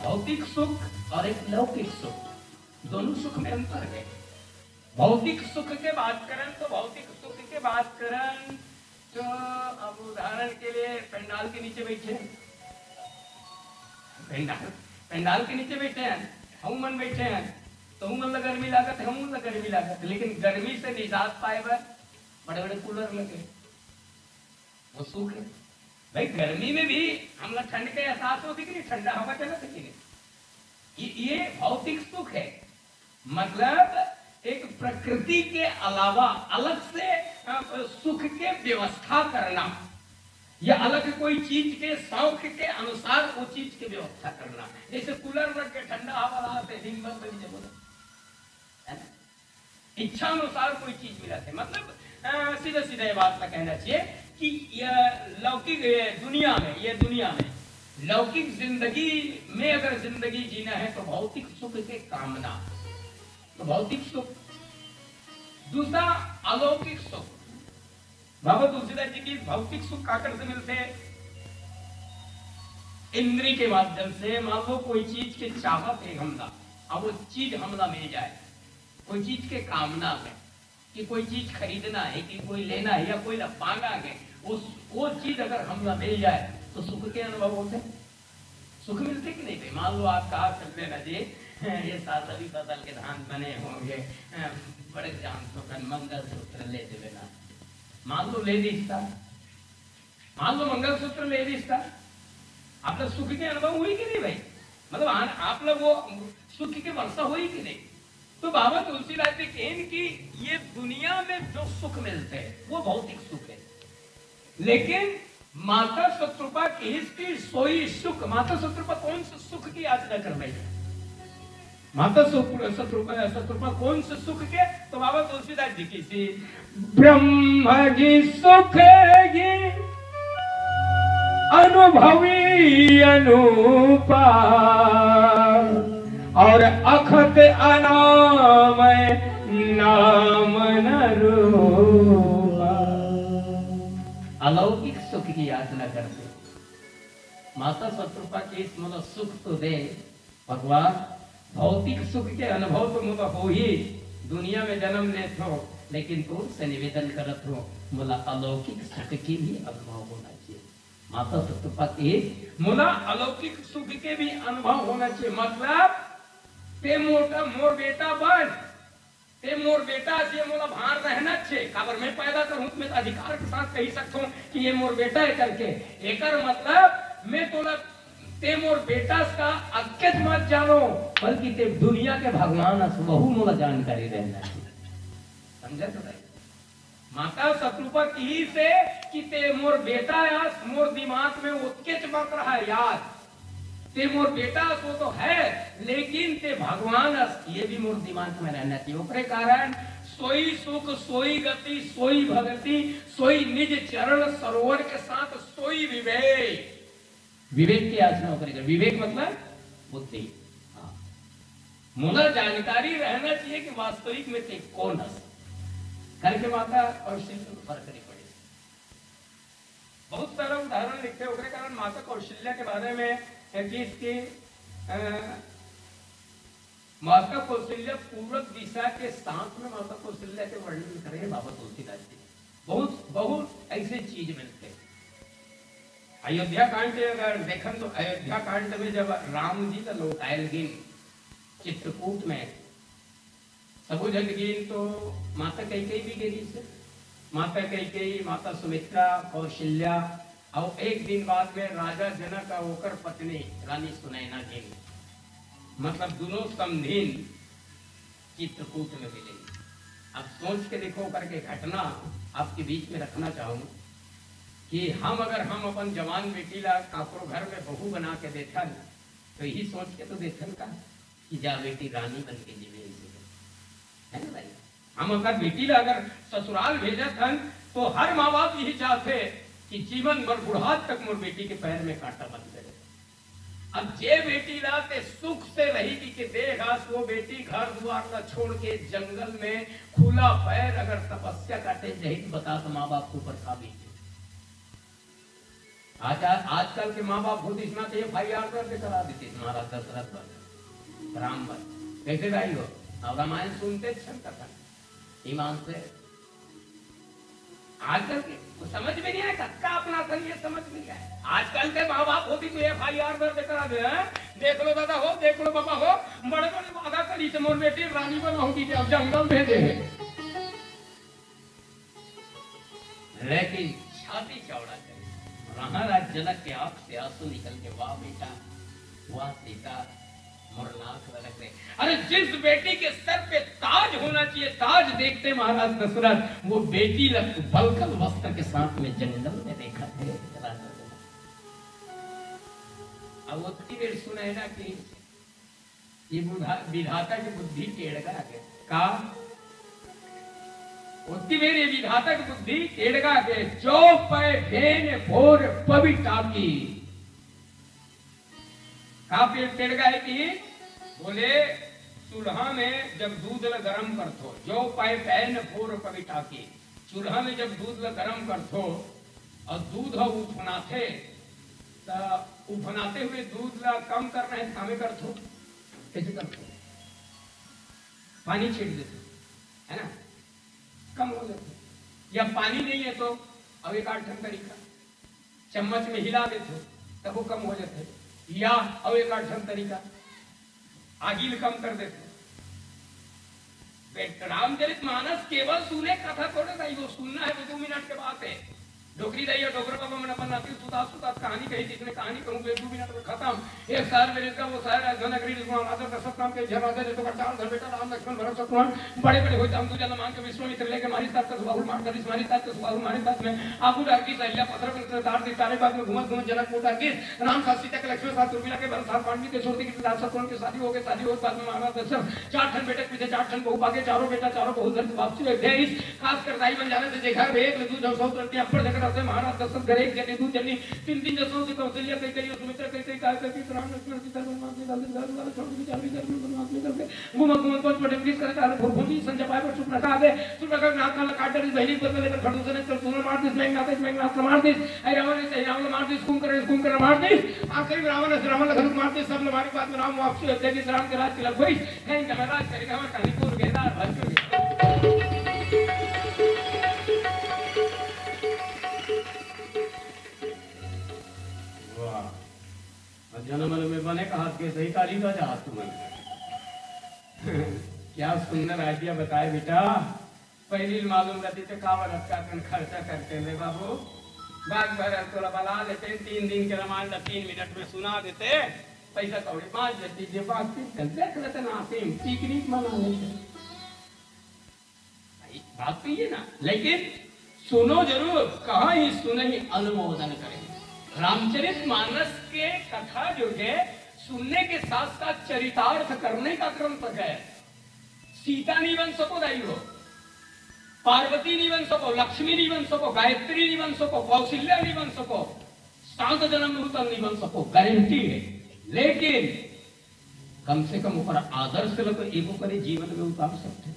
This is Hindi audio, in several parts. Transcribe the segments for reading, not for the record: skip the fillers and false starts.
भौतिक सुख और एक लौकिक सुख, दोनों सुख में अंतर है। भौतिक सुख के बात करें तो भौतिक सुख के बात करें तो अब उदाहरण के लिए पंडाल के नीचे बैठे हैं, पंडाल के नीचे बैठे हैं, हम मन बैठे हैं, तो मन गर्मी लागत है, हम गर्मी लागत, लेकिन गर्मी से निजात पाए बड़े बड़े कूलर लगे, वो सुख है। भाई गर्मी में भी हम लोग ठंड के एहसास होती कि नहीं, ठंडा हवा चला कि नहीं, ये भौतिक सुख है। मतलब एक प्रकृति के अलावा अलग से सुख के व्यवस्था करना या अलग कोई चीज के शौक के अनुसार वो चीज की व्यवस्था करना, जैसे कूलर रख के ठंडा हवा लाते दिन भर इच्छा अनुसार कोई चीज मिलाते। मतलब सीधा सीधा ये बात का कहना चाहिए कि यह लौकिक दुनिया में लौकिक जिंदगी में अगर जिंदगी जीना है तो भौतिक सुख के कामना, तो भौतिक सुख। दूसरा अलौकिक सुख, बाबा तुलसीदास जी की भौतिक सुख काकर से मिलते हैं, इंद्री के माध्यम से। मान लो कोई चीज के चाहत है हमला, अब वो चीज हमला मिल जाए, कोई चीज के कामना है कि कोई चीज खरीदना है कि कोई लेना है या कोई पाना है, वो चीज अगर हमला मिल जाए तो सुख के अनुभव होते, सुख मिलते कि नहीं। मान लो आप कहा चलते ना जी ये सातवीं फसल के धान बने होंगे, बड़े जान तो मंगल सूत्र ले देना, मान लो ले दिस्ता, मान लो मंगल सूत्र ले दिस्ता, आप लोग सुख के अनुभव हुई कि नहीं भाई, मतलब आप लोग वो सुख की वर्षा हुई कि नहीं। तो बाबा तुलसीदास जी कहते कि ये दुनिया में जो सुख मिलते हैं वो भौतिक सुख है, लेकिन माता शत्रुपा की सोई सुख, माता शत्रुपा कौन से सुख की याचना कर रही है, माता शत्रुपा कौन से सुख के, तो बाबा तुलसीदास जी की सी ब्रह्म जी सुख ये अनुभवी अनुपा और अखत अनामय नाम रूपा। अलौकिक सुख की याचना करते, माता शत्रुपा के इस मतलब सुख तो दे भगवान, भौतिक सुख के अनुभव तो मुझे हो ही, दुनिया में जन्म ले थो, लेकिन तो से निवेदन करत हो मुला अलौकिक सुख की भी अनुभव होना चाहिए। माता शत्रुपा के मुला अलौकिक सुख के भी अनुभव होना चाहिए। मतलब ते मोर बेटा बन, ते मोर बेटा से मोला भार रहना चाहिए, काबर मैं पैदा करूं मैं अधिकार के साथ कही सकता हूं कि ये मोर बेटा है करके, एकर मतलब मैं तोला ते मोर बेटा का अज्ञात मत जानो, बल्कि ते दुनिया के भगवान बहु मोला जानकारी रहना चाहिए, समझे तो भाई। माता शत्रुपा की से कि ते मोर बेटा यास मोर दिमाग में उत्के चमक रहा है यार, ते मोर बेटा वो तो है, लेकिन ते भगवान ये भी मोर दिमाग में रहना चाहिए। उसके कारण सोई सुख सोई गति सोई भगति सोई निज चरण सरोवर के साथ सोई विवेक, विवेक की याचना करेगा। विवेक मतलब बुद्धि, हाँ मुझे जानकारी रहना चाहिए कि वास्तविक में ते कौन है करके माता कौशल्या फर्क नहीं पड़े। बहुत सारा उदाहरण लिखते हो कारण माता कौशल्या के बारे में कि इसके माता कौशल्या पूरब दिशा के साथ में माता कौशल्या के वर्णन करें बाबा तुलसीदास जी। बहुत बहुत ऐसे चीज मिलते हैं। अयोध्या कांड अगर देखें तो अयोध्या कांड में जब राम जी का लौटायल गिन चित्रकूट में सबू जन गिन तो माता कैकेयी भी गिरी से, माता कैकेयी माता सुमित्रा कौशल्या और एक दिन बाद में राजा जनक का होकर पत्नी रानी सुनैना गिन, मतलब दोनों समधीन चित्रकूट में मिलेंगे। अब सोच के देखो करके घटना आपके बीच में रखना चाहूंगा कि हम अपन जवान बेटी ला काकरो घर में बहू बना के देखन तो यही सोच के तो देखन का कि जा बेटी रानी बन के जीवे है ना भाई। हम अगर बेटी ला अगर ससुराल भेजत हन तो हर माँ बाप यही चाहते कि जीवन भर बुढ़ात तक मोर बेटी के पैर में कांटा बन गए। अब जे बेटी लाते सुख से रहेगी कि देगा वो बेटी घर द्वार का छोड़ के जंगल में खुला पैर अगर तपस्या काटे जाए तो बता तो माँ बाप को ऊपर खा भी आजकल के माँ बाप खुद इसमें तो FIR दर्ज करा देते महाराज दशरथ पर राम पर कैसे भाई हो और रामायण सुनते क्षण कथा ईमान से। आजकल के तो समझ में नहीं आया कक्का अपना असल ये समझ नहीं आया। आजकल के माँ बाप होती तो FIR दर्ज करा दे देख लो दादा हो देख लो पापा हो बड़े बड़े वादा करी से मोर बेटी रानी बनाऊंगी अब जंगल भेजे है। लेकिन छाती चौड़ा करे महाराज जनक के आंख से आंसू निकल के वाह बेटा वाह सीता मुरनाक लग रहे। अरे जिस बेटी के सर पे ताज होना चाहिए ताज देखते महाराज दशरथ वो बेटी बलकल वस्त्र के साथ में जंगल में देखा थे। अब उतनी देर सुना है ना कि ये विधाता की बुद्धि टेढ़ गए का उतनी देर ये विधाता की बुद्धि टेढ़ गए जो पे भेन भोर पविता की काफी टेढ़ गए कि बोले चूल्हा में जब दूध ल गरम करथो जो पाए पैन भोर पविता की चूल्हा में जब दूध ल गरम करथो और दूध उफनाथे तो उफनाते हुए दूध ला कम कर रहे कामे करथो कैसे करथो पानी छीट देते है ना कम हो जाते या पानी नहीं है तो अब एक आठ तरीका चम्मच में हिला देते तब वो कम हो जाते या अब एक आठ तरीका आगिल कम कर देते। रामचरित मानस केवल सुने कथा थोड़ा सा वो सुनना है वो 2 मिनट के बाद है डोकरी दैया डोकर बाबा मैंने बनाती सुधा सुधा कहानी कही जिसने कहानी कहूँ 2 मिनट में खत्म। एक शहर में इसका वो शहर है धनगरी राजा दशरथ नाम के राजा ने तो चार धन बेटा राम लक्ष्मण भरत शत्रुघ्न बड़े बड़े होते हम दूजा मान के विश्वामित्र लेके मारी साथ का सुबाहुल मार कर मारी साथ का सुबाहुल मारी साथ में आबू डाकी सैल्या पत्थर पर दार दी सारे बाद में घुमत घुमत जनक कोटा के राम साथ सीता के लक्ष्मण साथ उर्मिला के भरत साथ पांडवी के छोटी के साथ शत्रुघ्न की शादी हो गई शादी हो बाद में महाराज दशरथ 4 ठन बेटे पीछे 4 ठन बहू भागे चारों बेटा चारों बहू घर वापसी हुए इस खास कर दाई बन जाने से देखा एक ले दूध 100 रत्ती अपर जगह रहते महाराज दशरथ घर एक जने दूध जनी 3 जसों से कौशल्या कई कई सुमित्रा कई कई काय कई राम लक्ष्मण सीता हनुमान जी दाल दाल छोड़ के चाबी कर बनवास में करके घुमा घुमा पांच बड़े पुलिस करे तार भूमि संजय पाए पर चुप रखा दे चुप रखा नाक नाल काट दे बहनी पर लेकर खड़ू से चल सुन मार दिस मैं नाथ मार दिस ऐ रावण मार दिस कुम करे मार दिस आखिर रावण लखन मार दिस सब हमारी बात में राम वापसी होते कि राम के राज तिलक भई कहीं का राज करेगा हमारा कहानी पूर्ण गेदार भर जन्म में बने का हाथ के सही काली का हाथ तुम क्या सुंदर आइडिया बताए बेटा पहली मालूम रहती तो कावरत का खर्चा करते हैं बाबू बाग भर तोला बना लेते 3 दिन के रामायण 3 मिनट में सुना देते पैसा कौड़ी 5 देती जे बात देख लेते ना पिकनिक मना लेते बात तो ये ना लेकिन सुनो जरूर कहाँ ही सुने ही अनुमोदन करें। रामचरित मानस के कथा जो है सुनने के साथ साथ चरितार्थ करने का क्रम तक है। सीता नहीं बन सको दाई हो पार्वती नहीं बन सको लक्ष्मी नहीं बन सको गायत्री नहीं बन सको कौशल्या नहीं बन सको सात जन्म नूतन नहीं बन सको गारंटी है लेकिन कम से कम ऊपर आदर्श तो एको करे जीवन में उतार सकते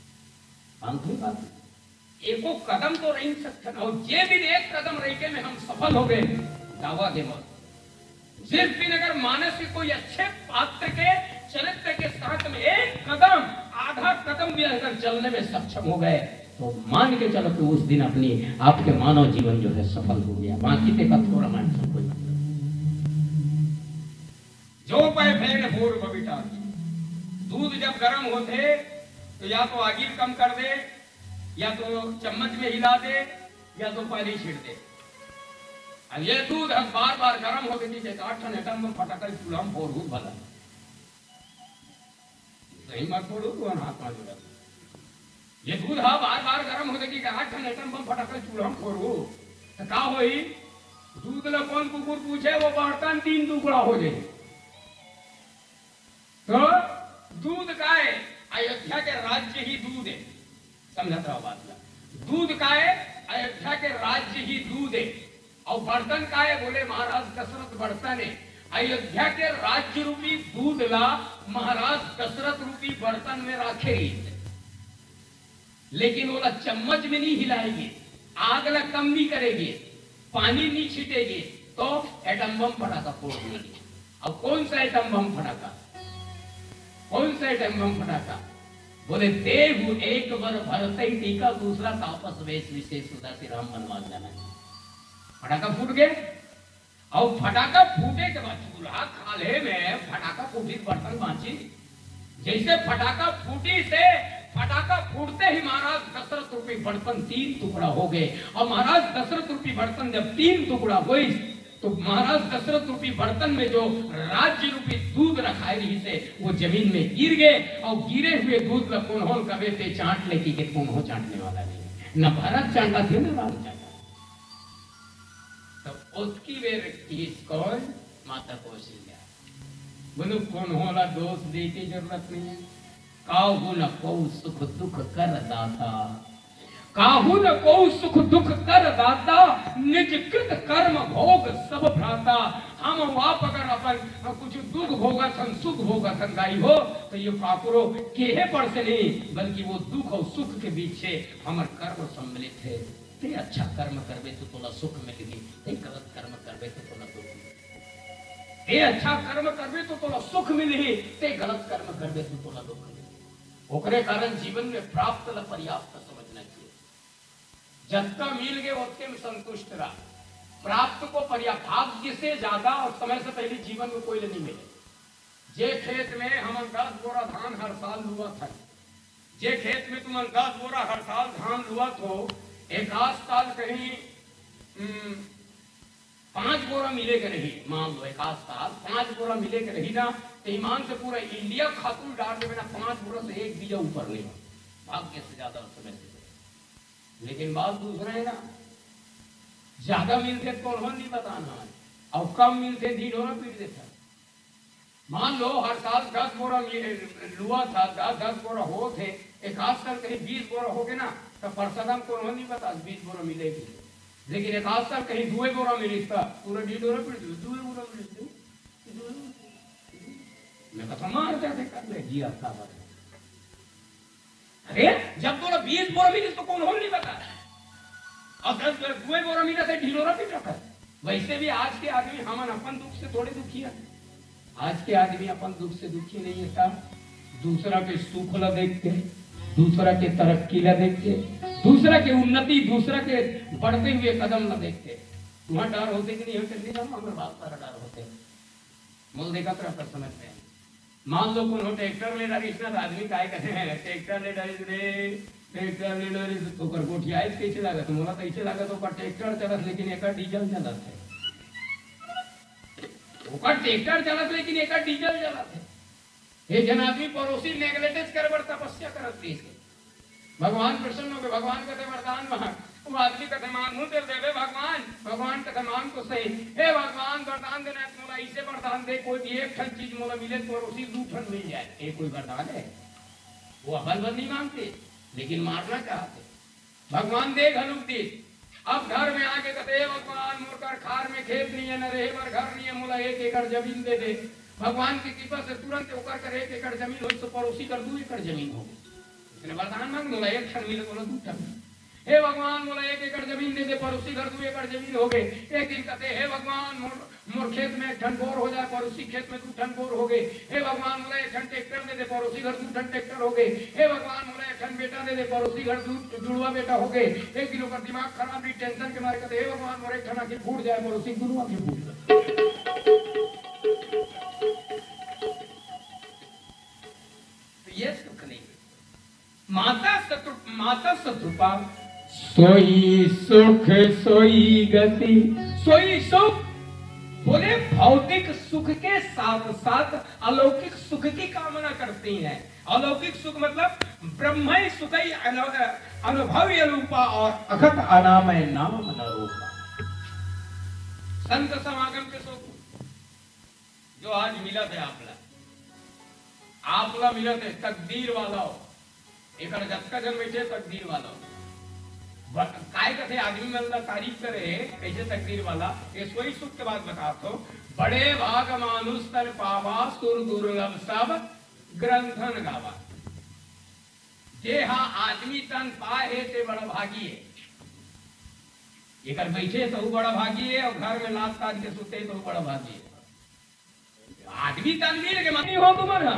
एको कदम तो रह सकते और ये भी एक कदम रह के में हम सफल हो गए दावा के मत जिस दिन अगर मानस के कोई अच्छे पात्र के चरित्र के साथ में एक कदम आधा कदम भी अगर चलने में सक्षम हो गए तो मान के चलो कि उस दिन अपनी आपके मानव जीवन जो है सफल हो गया। बाकी ते का थोड़ा मान कोई जो पे फेन भोर बबीटा दूध जब गर्म होते तो या तो आगीर कम कर दे या तो चम्मच में हिला दे या तो पानी छीट दे। अब ये दूध हम बार बार गर्म होके नीचे 8 ठन में फटाकर चूल्हा में फोड़ भला नहीं मत फोड़ू तो हाथ में जुड़ा ये दूध हा बार बार गर्म होके कि 8 ठन में फटाकर चूल्हा में फोड़ू तो का होई दूध ला कौन कुकुर पूछे वो बर्तन 3 टुकड़ा हो जाए। तो दूध का है अयोध्या के राज्य ही दूध है समझता रहो बात का दूध का है अयोध्या के राज्य ही दूध है और बर्तन का है बोले महाराज दशरथ बर्तन है अयोध्या के राज्य रूपी दूध ला महाराज दशरथ रूपी बर्तन में रखेगी लेकिन वो चम्मच में नहीं हिलाएगी आग ला कम नहीं करेगी पानी नहीं छीटेगी तो एटम बम फटाका फोड़ देंगे। अब कौन सा एटम बम फटाका, कौन सा एटम बम फटाका? बोले देव एक बार भरत ही टीका, दूसरा तापस वेश विशेष सुधा से राम बनवास जाना। फटाका फूट गए, और फटाका फूटे के बाद चूल्हा खाले में फटाका फूटी बर्तन बांची। जैसे फटाका फूटी से फटाका फूटते ही महाराज दशरथ रूपी बर्तन 3 टुकड़ा हो गए। और महाराज दशरथ रूपी बर्तन जब 3 टुकड़ा हुई तो महाराज दशरथ रूपी बर्तन में जो राज्य रूपी दूध रखा रही से वो जमीन में गिर गए। और गिरे हुए दूध में कौन कभी पे चाट लेती कि कौन हो चाटने वाला नहीं, न भरत चाटा थे न राम चाटा। तो उसकी वे किस कौन माता कौशल्या बोलो कौन होला दोष दे की जरूरत नहीं है। काहू न को सुख दुख कर दाता, काहू न को सुख दुख कर दाता, निज कृत कर्म भोग सब भ्राता। हम आप अगर अपन कुछ दुख भोगा थन सुख भोगा थन गाई हो तो ये काकुरो केहे पर से नहीं, बल्कि वो दुख और सुख के बीच से हमार कर्म सम्मिलित है। ते अच्छा कर्म करबे तो तोला सुख मिलेगी, ते गलत कर्म करबे तो तोला दुख मिलेगी। ते अच्छा कर्म करबे तो तोला सुख मिलेगी, ते गलत कर्म करबे तो तोला दुख मिलेगी। ओकरे कारण जीवन में प्राप्त ल पर्याप्त समझना चाहिए। जत्ता मिल गए उसके में संतुष्ट रहा। प्राप्त को पर्याप्त, भाग्य से ज्यादा और समय से पहले जीवन में कोई नहीं मिले। जे खेत में हम 10 बोरा धान हर साल लुआ था, जे खेत में तुम 10 बोरा हर साल धान लुआ तो एक आध साल कहीं 5 बोरा मिले के रही। मान लो एक आध साल 5 बोरा मिले के रही ना, तो ईमान से पूरा इंडिया खातून डाल देवे ना, 5 बोरा से एक बीजा ऊपर नहीं, भाग्य से ज्यादा समय से। लेकिन बात दूसरा है ना, ज्यादा मिलते कौन हो नहीं बताना, और कम मिलते दिन हो पीट देता। मान लो हर साल 10 बोरा लुआ था, 10 बोरा हो थे, एक आध साल कहीं 20 बोरा हो गए ना, तो परसदम कौन हो नहीं बता 20 बोरा मिलेगी। लेकिन एक आध साल कहीं 2 बोरा मिली था, पूरा डी डोरा पीट 2 बोरा मिली। मैं कथा मार जाते कर ले जी आपका बात। अरे जब बोला 20 बोरा मिली तो कौन हो नहीं बता, और 2 बोरा मिला तो ढिलोरा पीट रखा। वैसे भी आज के आदमी हम अपन दुख से थोड़े दुखी है। आज के आदमी अपन दुख से दुखी नहीं है साहब, दूसरा के सुख ला देखते, दूसरा के तरक्की ला देखते, दूसरा के उन्नति, दूसरा के बढ़ते हुए कदम ला देखते। तुम्हारा डर होते कि नहीं होते, हमारे बात सारा डर होते। मोल देखा तो आपका समझ में। मान लो कौन हो ट्रैक्टर ले डाली, इतना आदमी काय कहते हैं ट्रैक्टर ले डाली रे, ट्रैक्टर ले डाली तो कर कोठिया कैसे लागत, मोला तो ऐसे लागत तो ट्रैक्टर चलत लेकिन एक डीजल चलत है। ओकर ट्रैक्टर चलत लेकिन एक डीजल चलत है। ये जन आदमी पड़ोसी नेगलेक्ट कर बर तपस्या करत देश के। भगवान प्रसन्न हो गए, भगवान कहते वरदान मांग, वो आदमी कहते मांगू दे देवे भगवान, भगवान कहते मांग तो सही। हे भगवान वरदान देना मोला ऐसे वरदान दे, कोई भी एक ठन चीज मोला मिले तो पड़ोसी 2 ठन मिल जाए। ये कोई वरदान है? वो अबल बल नहीं मांगते लेकिन मारना चाहते। भगवान दे घनुक दी। अब घर में आके कहते भगवान मोर खार में खेत नहीं है, न रहे बर घर नहीं है, मोला 1 एकड़ जमीन दे दे। भगवान की कृपा से तुरंत ओकर कर 1 एकड़ जमीन हो तो पड़ोसी कर 2 एकड़ जमीन हो। इसने वरदान मांग, मोला 1 ठन मिले, बोला 2 ठन। हे भगवान मोला 1 एकड़ जमीन दे दे, पड़ोसी घर 2 एकड़ जमीन हो गए। एक दिन कहते हे भगवान मोर खेत में 1 ठन बोर हो जाए, पड़ोसी खेत में 2 ठन बोर हो गए। हे भगवान मोला 1 ठन ट्रैक्टर दे दे, पड़ोसी घर 2 ठन ट्रैक्टर हो गए। हे भगवान मोला 1 ठन बेटा दे दे, पड़ोसी घर 2 जुड़वा बेटा हो गए। एक दिन ओकर दिमाग खराब रही, टेंशन के मारे कहते हे भगवान मोर 1 ठन आंखें फूट जाए, पड़ोसी दोनों आंखें फूट जाए। ये सुख नहीं। माता शत्रुपा सोई सुख सोई गति, सोई सुख बोले भौतिक सुख के साथ साथ अलौकिक सुख की कामना करती हैं। अलौकिक सुख मतलब ब्रह्मय सुखई अनुभव रूपा और अखत अनामय नाम रूपा। संत समागम के सुख जो आज मिला थे आपला मिला थे तकदीर वाला हो, एक जत्का जन बैठे तकदीर वाला हो। काय कथे आदमी मतलब तारीफ करे कैसे तकदीर वाला, ये सोई सुख के बाद बता तो बड़े भाग मानुष तन पावा, सुर दुर्लभ सब ग्रंथन गावा। जे हाँ आदमी तन पाए है ते बड़ा भागी है। एकर बैठे तो बड़ा भागी है, और घर में लात काट के सुते तो बड़ा भागी है। आदमी तनवीर के मानी हो तुम्हारा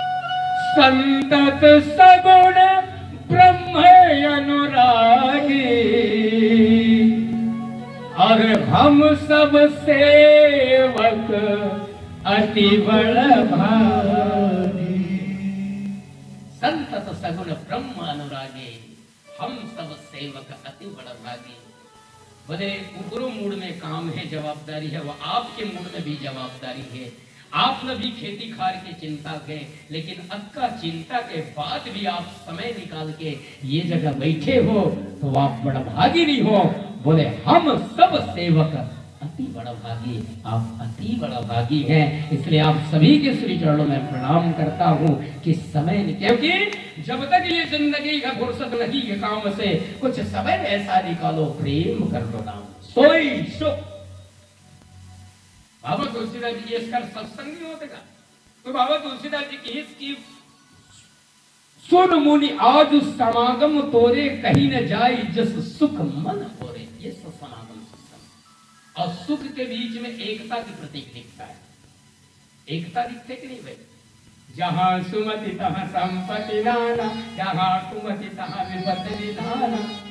संतत सगुण ब्रह्म अनुरागी, और हम सब सेवक अति बड़ भागी। संतत सगुण ब्रह्म अनुरागी, हम सब सेवक अति बड़ भागी। बोले ऊपरों मूड में काम है, जवाबदारी है, वो आपके मूड में भी जवाबदारी है। आप न भी खेती खार की चिंता के, लेकिन अक्का चिंता के बाद भी आप समय निकाल के ये जगह बैठे हो तो आप बड़ा भागी नहीं हो। बोले हम सब सेवक अति बड़ा भागी, आप अति बड़ा भागी हैं। इसलिए आप सभी के श्री चरणों में प्रणाम करता हूँ कि समय, क्योंकि जब तक ये जिंदगी का फुर्सत नहीं के काम से, कुछ समय ऐसा निकालो प्रेम कर लो नाम सोई सुख। बाबा तुलसीदास जी इसका सत्संग नहीं होते का, तो बाबा तुलसीदास जी की इसकी सुन मुनि आज समागम तोरे, कहीं न जाई जस सुख मन होरे। ये समागम सत्संग और सुख के बीच में एकता की प्रतीक दिखता है। एकता दिखते कि नहीं भाई? जहां सुमति तहां संपत्ति नाना, जहां कुमति तहां विपत्ति निधाना।